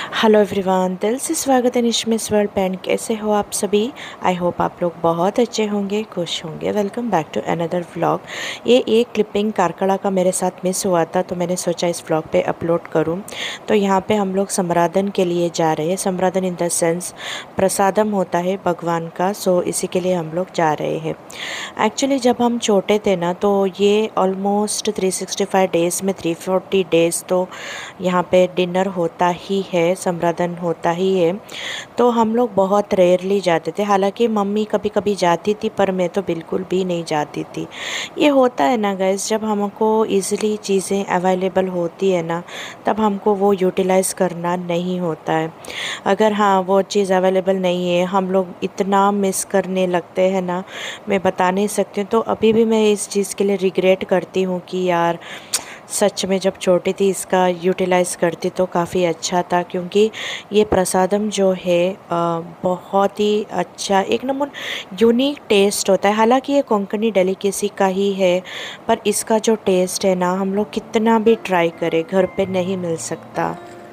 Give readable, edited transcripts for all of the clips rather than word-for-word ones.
Hello everyone, दिल से स्वागत है निशमिस वर्ल्ड पैन। कैसे हो आप सभी? आई होप आप लोग बहुत अच्छे होंगे, खुश होंगे। Welcome back to another vlog. ये एक क्लिपिंग कारकड़ा का मेरे साथ मिस हुआ था, तो मैंने सोचा इस व्लॉग पे अपलोड करूं। तो यहाँ पे हम लोग समराधन के लिए जा रहे हैं। समराधन इन द सेंस प्रसादम होता है भगवान का, सो इसी के लिए हम लोग जा रहे हैं। एक्चुअली जब हम छोटे थे ना, तो ये ऑलमोस्ट 365 डेज़ में 340 डेज़ तो यहाँ पे डिनर होता ही है, समराधन होता ही है। तो हम लोग बहुत रेयरली जाते थे। हालांकि मम्मी कभी कभी जाती थी, पर मैं तो बिल्कुल भी नहीं जाती थी। ये होता है ना गाइस, जब हमको इजीली चीज़ें अवेलेबल होती है ना, तब हमको वो यूटिलाइज़ करना नहीं होता है। अगर हाँ वो चीज़ अवेलेबल नहीं है, हम लोग इतना मिस करने लगते हैं ना, मैं बता नहीं सकती हूँ। तो अभी भी मैं इस चीज़ के लिए रिग्रेट करती हूँ कि यार सच में जब छोटी थी इसका यूटिलाइज़ करती तो काफ़ी अच्छा था। क्योंकि ये प्रसादम जो है बहुत ही अच्छा, एक नंबर यूनिक टेस्ट होता है। हालांकि ये कोंकणी डेलिकेसी का ही है, पर इसका जो टेस्ट है ना, हम लोग कितना भी ट्राई करें घर पे नहीं मिल सकता।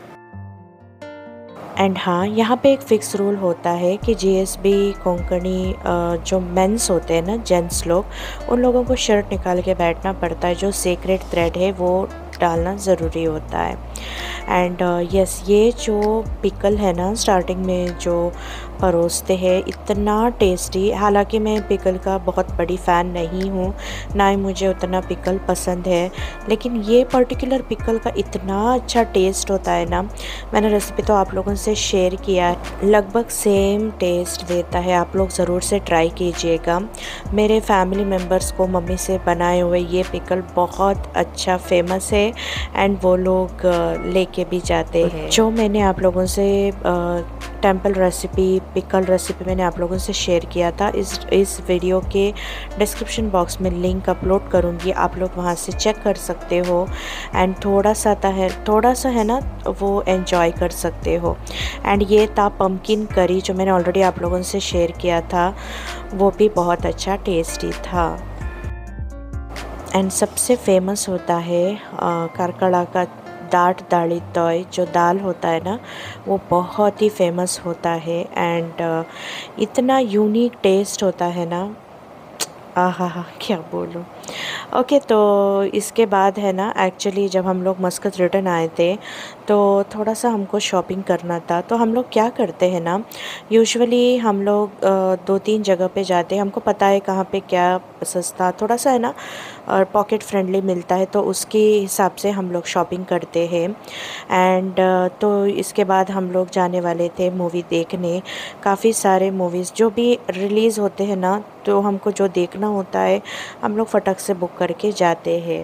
एंड हाँ, यहाँ पे एक फ़िक्स रूल होता है कि जीएसबी कोंकणी जो मेंस होते हैं ना, जेंट्स लोग, उन लोगों को शर्ट निकाल के बैठना पड़ता है। जो सेक्रेट थ्रेड है वो डालना ज़रूरी होता है। एंड यस, ये जो पिकल है ना, स्टार्टिंग में जो परोसते हैं, इतना टेस्टी। हालांकि मैं पिकल का बहुत बड़ी फ़ैन नहीं हूँ, ना ही मुझे उतना पिकल पसंद है, लेकिन ये पर्टिकुलर पिकल का इतना अच्छा टेस्ट होता है ना। मैंने रेसिपी तो आप लोगों से शेयर किया है, लगभग सेम टेस्ट देता है। आप लोग ज़रूर से ट्राई कीजिएगा। मेरे फैमिली मेम्बर्स को मम्मी से बनाए हुए ये पिकल बहुत अच्छा फेमस है, एंड वो लोग लेके भी जाते हैं। जो मैंने आप लोगों से टेम्पल रेसिपी, पिकल रेसिपी मैंने आप लोगों से शेयर किया था, इस वीडियो के डिस्क्रिप्शन बॉक्स में लिंक अपलोड करूँगी, आप लोग वहाँ से चेक कर सकते हो। एंड थोड़ा सा है ना, वो एंजॉय कर सकते हो। एंड ये था पम्पकिन करी, जो मैंने ऑलरेडी आप लोगों से शेयर किया था, वो भी बहुत अच्छा टेस्टी था। एंड सबसे फेमस होता है कारकड़ा का दाट दाली तोय, जो दाल होता है ना, वो बहुत ही फेमस होता है। एंड इतना यूनिक टेस्ट होता है ना, आहा हा, क्या बोलूँ। ओके, तो इसके बाद है ना, एक्चुअली जब हम लोग मस्कत रिटर्न आए थे, तो थोड़ा सा हमको शॉपिंग करना था। तो हम लोग क्या करते हैं ना, यूजुअली हम लोग 2-3 जगह पे जाते हैं। हमको पता है कहाँ पे क्या सस्ता थोड़ा सा है ना, और पॉकेट फ्रेंडली मिलता है, तो उसके हिसाब से हम लोग शॉपिंग करते हैं। एंड तो इसके बाद हम लोग जाने वाले थे मूवी देखने। काफ़ी सारे मूवीज़ जो भी रिलीज़ होते हैं ना, तो हमको जो देखना होता है हम लोग फटक से बुक करके जाते हैं।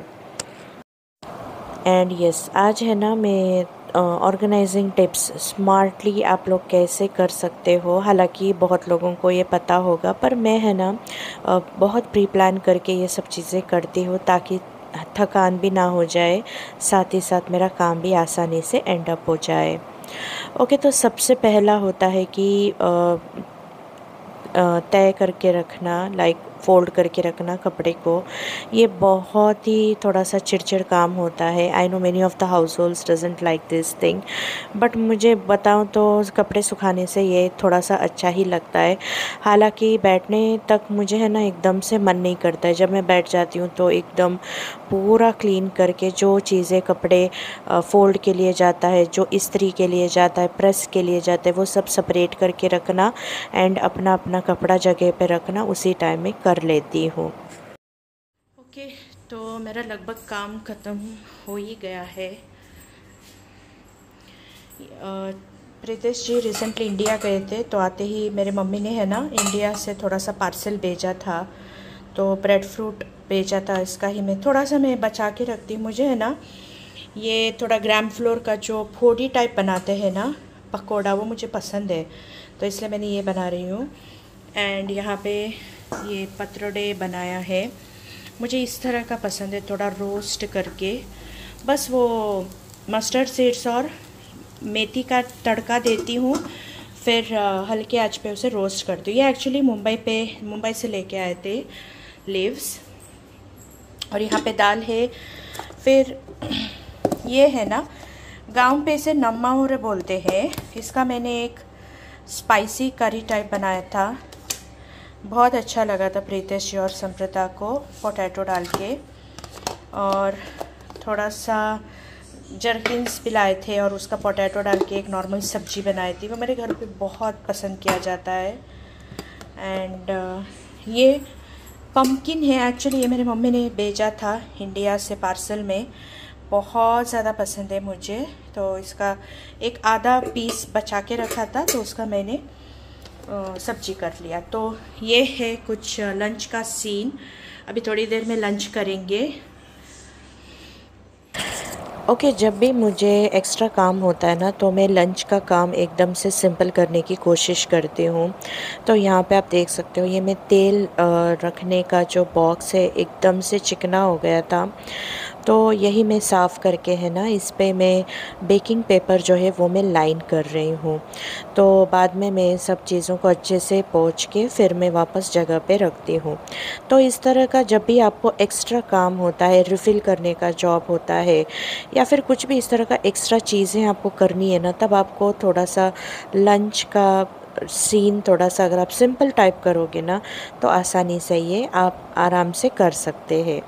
एंड यस, आज है ना, मैं ऑर्गेनाइजिंग टिप्स स्मार्टली आप लोग कैसे कर सकते हो। हालांकि बहुत लोगों को ये पता होगा, पर मैं है ना बहुत प्री प्लान करके ये सब चीज़ें करती हूँ, ताकि थकान भी ना हो जाए, साथ ही साथ मेरा काम भी आसानी से एंड अप हो जाए। ओके, तो सबसे पहला होता है कि तय करके रखना, लाइक फ़ोल्ड करके रखना कपड़े को। ये बहुत ही थोड़ा सा चिड़चिड़ काम होता है। I know many of the households doesn't like this thing, but मुझे बताऊँ तो कपड़े सुखाने से ये थोड़ा सा अच्छा ही लगता है। हालांकि बैठने तक मुझे है ना एकदम से मन नहीं करता है। जब मैं बैठ जाती हूँ तो एकदम पूरा क्लीन करके, जो चीज़ें कपड़े फ़ोल्ड के लिए जाता है, जो इस्त्री के लिए जाता है, प्रेस के लिए जाता है, वो सब सेपरेट करके रखना, एंड अपना अपना कपड़ा जगह पे रखना, उसी टाइम में कर लेती हूँ। ओके, तो मेरा लगभग काम ख़त्म हो ही गया है। प्रीतेश जी रिसेंटली इंडिया गए थे, तो आते ही मेरे मम्मी ने है ना इंडिया से थोड़ा सा पार्सल भेजा था, तो ब्रेड फ्रूट भेजा था। इसका ही मैं बचा के रखती हूँ। मुझे है ना ये थोड़ा ग्राम फ्लोर का जो फोड़ी टाइप बनाते हैं ना पकोड़ा, वो मुझे पसंद है, तो इसलिए मैंने ये बना रही हूँ। एंड यहाँ पे ये पतरोड़े बनाया है, मुझे इस तरह का पसंद है, थोड़ा रोस्ट करके। बस वो मस्टर्ड सीड्स और मेथी का तड़का देती हूँ, फिर हल्के आंच पे उसे रोस्ट करती हूँ। ये एक्चुअली मुंबई से लेके आए थे लीव्स। और यहाँ पे दाल है। फिर ये है ना गाँव पे इसे नम्माहुरे बोलते हैं। इसका मैंने एक स्पाइसी करी टाइप बनाया था, बहुत अच्छा लगा था प्रीतेश जी और समृता को पोटैटो डाल के। और थोड़ा सा जर्किन्स भी लाए थे और उसका पोटैटो डाल के एक नॉर्मल सब्जी बनाई थी, वो मेरे घर पे बहुत पसंद किया जाता है। एंड ये पम्पकिन है, एक्चुअली ये मेरी मम्मी ने भेजा था इंडिया से पार्सल में, बहुत ज़्यादा पसंद है मुझे, तो इसका एक आधा पीस बचा के रखा था, तो उसका मैंने सब्जी कर लिया। तो ये है कुछ लंच का सीन, अभी थोड़ी देर में लंच करेंगे। ओके जब भी मुझे एक्स्ट्रा काम होता है ना, तो मैं लंच का काम एकदम से सिंपल करने की कोशिश करती हूँ। तो यहाँ पे आप देख सकते हो, ये मैं तेल रखने का जो बॉक्स है एकदम से चिकना हो गया था, तो यही मैं साफ़ करके है ना, इस पे मैं बेकिंग पेपर जो है वो मैं लाइन कर रही हूँ। तो बाद में मैं सब चीज़ों को अच्छे से पोंछ के फिर मैं वापस जगह पे रखती हूँ। तो इस तरह का जब भी आपको एक्स्ट्रा काम होता है, रिफ़िल करने का जॉब होता है, या फिर कुछ भी इस तरह का एक्स्ट्रा चीज़ें आपको करनी है ना, तब आपको थोड़ा सा लंच का सीन थोड़ा सा अगर आप सिंपल टाइप करोगे ना, तो आसानी से ये आप आराम से कर सकते हैं।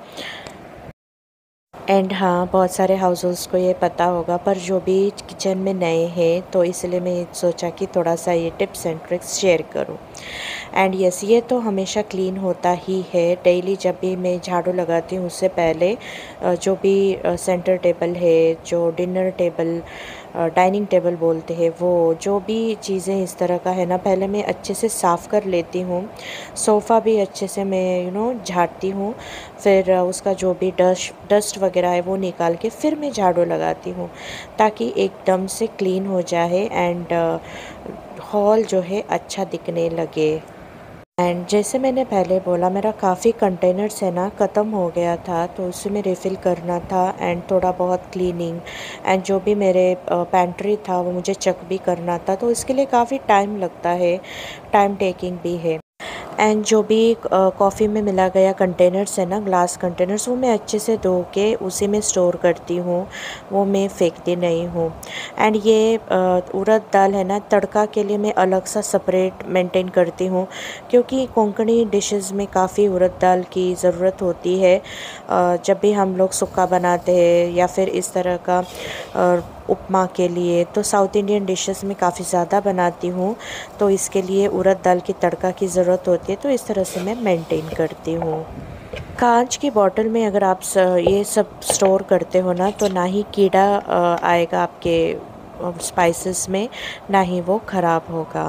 एंड हाँ, बहुत सारे हाउस होल्ड्स को ये पता होगा, पर जो भी किचन में नए हैं, तो इसलिए मैं सोचा कि थोड़ा सा ये टिप्स एंड ट्रिक्स शेयर करूँ। एंड यस, ये तो हमेशा क्लीन होता ही है। डेली जब भी मैं झाड़ू लगाती हूँ उससे पहले जो भी सेंटर टेबल है, जो डिनर टेबल, डाइनिंग टेबल बोलते हैं, वो जो भी चीज़ें इस तरह का है ना, पहले मैं अच्छे से साफ़ कर लेती हूँ। सोफ़ा भी अच्छे से मैं झाड़ती हूँ, फिर उसका जो भी डस्ट वगैरह है वो निकाल के फिर मैं झाड़ू लगाती हूँ, ताकि एकदम से क्लीन हो जाए एंड हॉल जो है अच्छा दिखने लगे। एंड जैसे मैंने पहले बोला, मेरा काफ़ी कंटेनर्स है ना ख़त्म हो गया था, तो उसे में रिफ़िल करना था एंड थोड़ा बहुत क्लीनिंग एंड जो भी मेरे पेंट्री था वो मुझे चेक भी करना था, तो इसके लिए काफ़ी टाइम लगता है, टाइम टेकिंग भी है। एंड जो भी कॉफ़ी में मिला गया कंटेनर्स है ना, ग्लास कंटेनर्स, वो मैं अच्छे से धो के उसी में स्टोर करती हूँ, वो मैं फेंकती नहीं हूँ। एंड ये उड़द दाल है ना, तड़का के लिए मैं अलग सा सेपरेट मेंटेन करती हूँ, क्योंकि कोंकणी डिशेस में काफ़ी उड़द दाल की ज़रूरत होती है। जब भी हम लोग सुक्का बनाते हैं या फिर इस तरह का उपमा के लिए, तो साउथ इंडियन डिशेस में काफ़ी ज़्यादा बनाती हूँ, तो इसके लिए उड़द दाल की तड़का की ज़रूरत होती है, तो इस तरह से मैं मेंटेन करती हूँ। कांच की बॉटल में अगर आप ये सब स्टोर करते हो ना, तो ना ही कीड़ा आएगा आपके स्पाइसेस में, ना ही वो ख़राब होगा।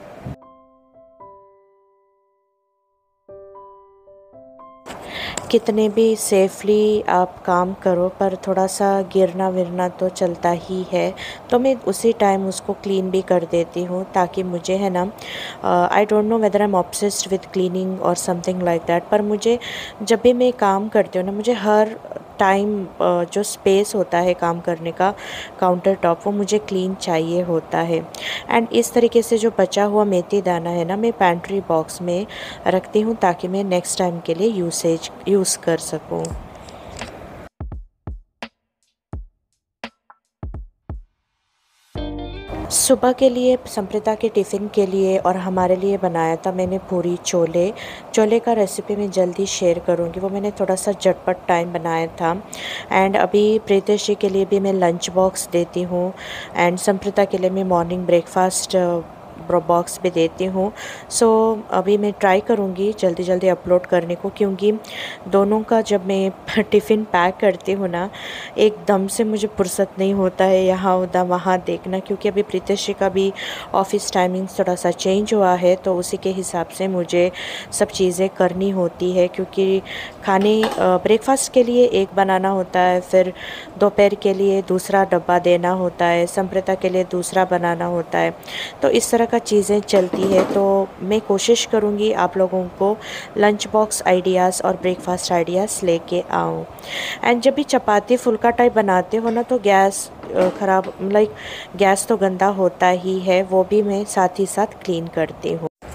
कितने भी सेफली आप काम करो, पर थोड़ा सा गिरना विरना तो चलता ही है, तो मैं उसी टाइम उसको क्लीन भी कर देती हूँ, ताकि मुझे है ना, I don't know whether I am obsessed with cleaning और समथिंग लाइक दैट, पर मुझे जब भी मैं काम करती हूँ ना, मुझे हर टाइम जो स्पेस होता है काम करने का, काउंटर टॉप, वो मुझे क्लीन चाहिए होता है। एंड इस तरीके से जो बचा हुआ मेथी दाना है ना, मैं पैंट्री बॉक्स में रखती हूँ, ताकि मैं नेक्स्ट टाइम के लिए यूज़ कर सकूँ। सुबह के लिए समृता के टिफ़िन के लिए और हमारे लिए बनाया था मैंने पूरी छोले। छोले का रेसिपी मैं जल्दी शेयर करूँगी, वो मैंने थोड़ा सा झटपट टाइम बनाया था। एंड अभी प्रीतेश जी के लिए भी मैं लंच बॉक्स देती हूँ, एंड समृता के लिए मैं मॉर्निंग ब्रेकफास्ट बॉक्स भी देती हूँ। सो अभी मैं ट्राई करूँगी जल्दी जल्दी अपलोड करने को, क्योंकि दोनों का जब मैं टिफ़िन पैक करती हूँ ना, एकदम से मुझे फुर्सत नहीं होता है यहाँ उधर वहाँ देखना, क्योंकि अभी प्रीतेश जी का भी ऑफिस टाइमिंग्स थोड़ा सा चेंज हुआ है, तो उसी के हिसाब से मुझे सब चीज़ें करनी होती है, क्योंकि खाने ब्रेकफास्ट के लिए एक बनाना होता है, फिर दोपहर के लिए दूसरा डब्बा देना होता है, समृता के लिए दूसरा बनाना होता है, तो इस तरह का चीज़ें चलती है। तो मैं कोशिश करूँगी आप लोगों को लंच बॉक्स आइडियाज़ और ब्रेकफास्ट आइडियाज़ लेके आऊँ। एंड जब भी चपाती फुल्का टाइप बनाते हो ना, तो गैस ख़राब, गैस तो गंदा होता ही है, वो भी मैं साथ ही साथ क्लीन करती हूँ।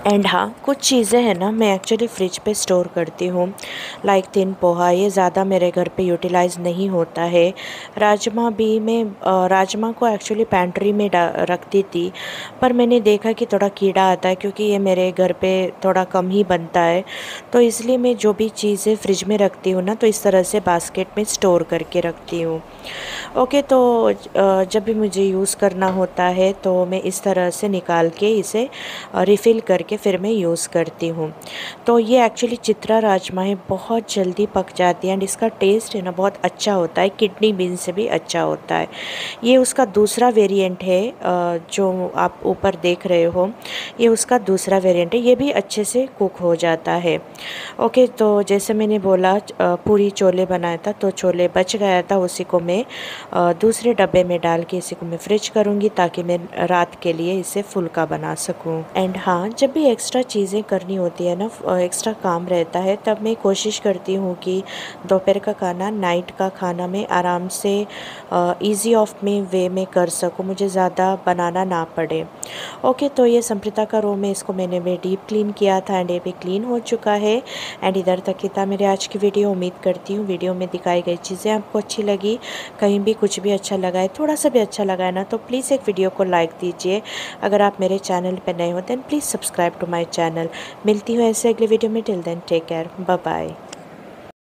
एंड हाँ, कुछ चीज़ें हैं ना मैं एक्चुअली फ्रिज पे स्टोर करती हूँ, लाइक थिन पोहा, ये ज़्यादा मेरे घर पे यूटिलाइज़ नहीं होता है। राजमा भी मैं राजमा को एक्चुअली पैंट्री में रखती थी, पर मैंने देखा कि थोड़ा कीड़ा आता है क्योंकि ये मेरे घर पे थोड़ा कम ही बनता है, तो इसलिए मैं जो भी चीज़ें फ्रिज में रखती हूँ ना तो इस तरह से बास्केट में स्टोर करके रखती हूँ। ओके, तो जब भी मुझे यूज़ करना होता है तो मैं इस तरह से निकाल के इसे रिफ़िल करके फिर मैं यूज़ करती हूँ। तो ये एक्चुअली चित्रा राजमा बहुत जल्दी पक जाती है एंड इसका टेस्ट है ना बहुत अच्छा होता है, किडनी बीन से भी अच्छा होता है। ये उसका दूसरा वेरिएंट है, जो आप ऊपर देख रहे हो, ये उसका दूसरा वेरिएंट है, ये भी अच्छे से कुक हो जाता है। ओके, तो जैसे मैंने बोला पूरी छोले बनाया था तो छोले बच गया था, उसी को मैं दूसरे डब्बे में डाल के इसी को मैं फ्रिज करूँगी ताकि मैं रात के लिए इसे फुल्का बना सकूँ। एंड हाँ, जब भी एक्स्ट्रा चीज़ें करनी होती है ना, एक्स्ट्रा काम रहता है, तब मैं कोशिश करती हूँ कि दोपहर का खाना, नाइट का खाना मैं आराम से ईज़ी ऑफ में वे में कर सकूँ, मुझे ज़्यादा बनाना ना पड़े। ओके, तो ये संप्रीता का रूम है, इसको मैंने भी डीप क्लीन किया था एंड ये भी क्लीन हो चुका है। एंड इधर तक ही था मेरे आज की वीडियो। उम्मीद करती हूँ वीडियो में दिखाई गई चीज़ें आपको अच्छी लगी, कहीं भी कुछ भी अच्छा लगा है, थोड़ा सा भी अच्छा लगा है ना, तो प्लीज़ एक वीडियो को लाइक दीजिए। अगर आप मेरे चैनल पर नए हो then please subscribe to my channel. मिलती हूँ ऐसे अगले वीडियो में, till then take care, bye bye.